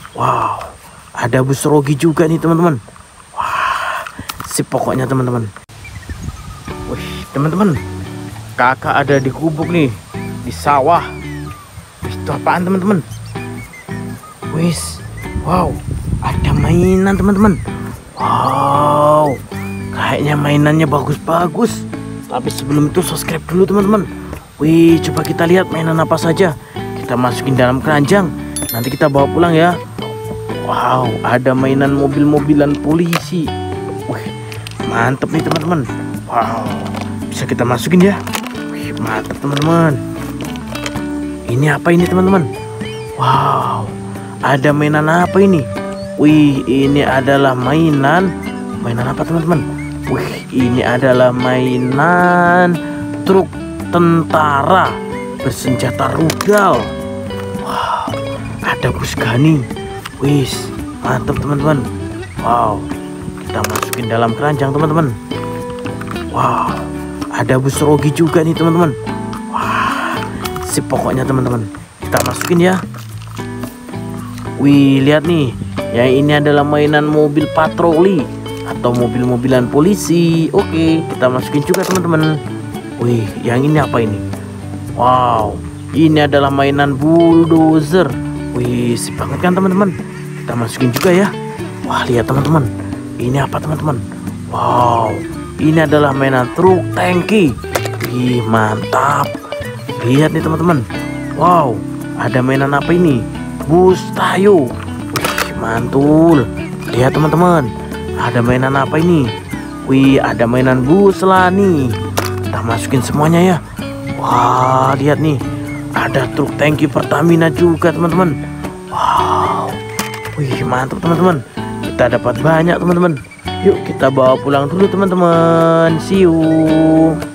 Wow, ada bus Rogi juga nih teman-teman. Wah, sip pokoknya teman-teman. Wih, teman-teman, kakak ada di gubuk nih, di sawah. Itu apaan teman-teman? Wis, wow, ada mainan teman-teman. Wow, kayaknya mainannya bagus-bagus. Tapi sebelum itu subscribe dulu teman-teman. Wih, coba kita lihat mainan apa saja. Kita masukin dalam keranjang, nanti kita bawa pulang ya. Wow, ada mainan mobil-mobilan polisi. Wih, mantep nih teman-teman. Wow, bisa kita masukin ya. Wih, mantep teman-teman. Ini apa ini teman-teman? Wow, ada mainan apa ini? Wih, ini adalah mainan apa teman-teman? Wih, ini adalah mainan truk tentara bersenjata rudal. Wow, ada bus Gani. Wis, mantap teman-teman. Wow, kita masukin dalam keranjang teman-teman. Wow, ada bus Rogi juga nih teman-teman. Wah, sip pokoknya teman-teman. Kita masukin ya. Wih, lihat nih, yang ini adalah mainan mobil patroli atau mobil-mobilan polisi. Oke, kita masukin juga teman-teman. Wih, yang ini apa ini? Wow, ini adalah mainan bulldozer. Wih, sip banget kan teman-teman. Kita masukin juga ya. Wah, lihat teman-teman, ini apa teman-teman? Wow, ini adalah mainan truk tangki. Wih, mantap. Lihat nih teman-teman. Wow, ada mainan apa ini? Bus Tayo. Wih, mantul. Lihat teman-teman, ada mainan apa ini? Wih, ada mainan bus Lani. Kita masukin semuanya ya. Wah, lihat nih, ada truk tangki Pertamina juga teman-teman. Wow, wih, mantap teman-teman. Kita dapat banyak teman-teman. Yuk kita bawa pulang dulu teman-teman. See you.